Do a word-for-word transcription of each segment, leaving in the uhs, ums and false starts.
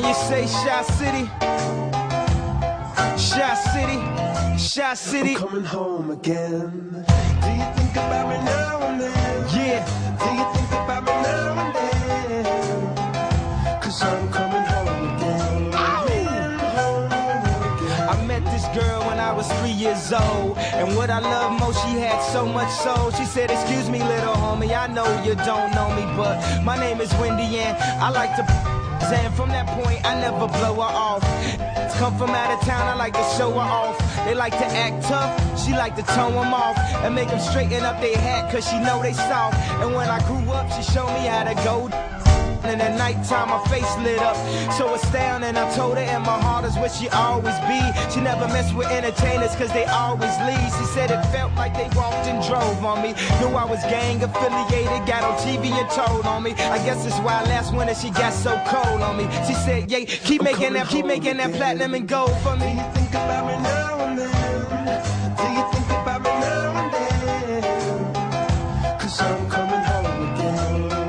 you say, Shy City? Shy City, Shy City. I'm coming home again. Do you think about me now and then? Yeah. Do you think about me now and then? Cause I'm coming home again. I met this girl when I was three years old, and what I love most, she had so much soul. She said, excuse me, little homie, I know you don't know me, but my name is Wendy and I like to and from that point, I never blow her off. Come from out of town, I like to show her off. They like to act tough, she like to tone them off and make them straighten up their hat, cause she know they soft. And when I grew up, she showed me how to go. And at nighttime, my face lit up, so astounding. I told her, and my heart is where she always be. She never mess with entertainers, cause they always leave. She said it felt like they walked and drove on me. Knew I was gang affiliated, got on T V and told on me. I guess it's why last winter she got so cold on me. She said, yeah, keep I'm making that, keep making that platinum and gold for me. Do you think about me now and then? Do you think about me now and then? Cause I'm coming home again.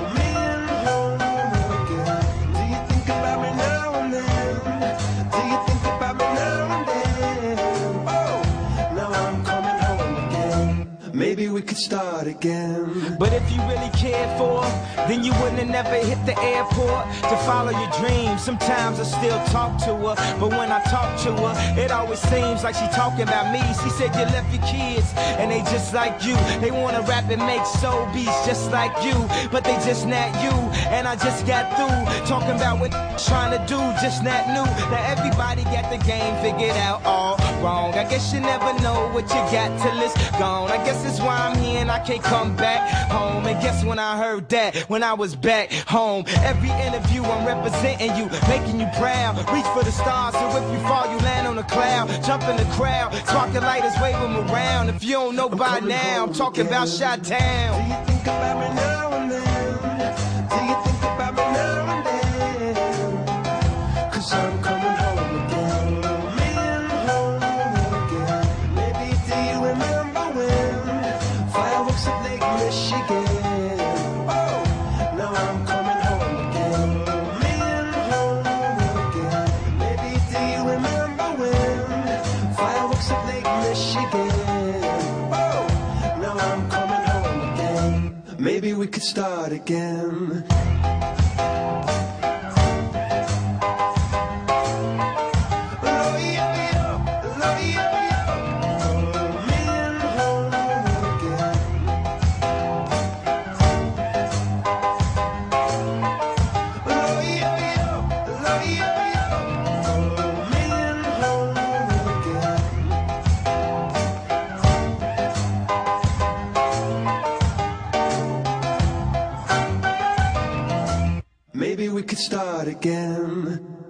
Maybe we could start again. But if you really cared for her, then you wouldn't have never hit the airport to follow your dreams. Sometimes I still talk to her, but when I talk to her, it always seems like she talking about me. She said you left your kids, and they just like you. They wanna rap and make soul beats just like you, but they just not you. And I just got through talking about what trying to do, just not new. Now everybody got the game figured out all wrong. I guess you never know what you got till it's gone. I guess it's why I'm here and I can't come back home. And guess when I heard that, when I was back home. Every interview I'm representing you, making you proud. Reach for the stars, so if you fall you land on a cloud. Jump in the crowd, sparking lighters, wave them around. If you don't know by now, I'm talking about Chi-Town. Do you think about me now and then? Do you think about me now and then? Cause I'm coming home again. Maybe do you remember when fireworks at Lake Michigan? Oh, now I'm coming home again. Maybe do you remember when fireworks at Lake Michigan? Oh, now I'm coming home again. Maybe we could start again. Maybe we could start again.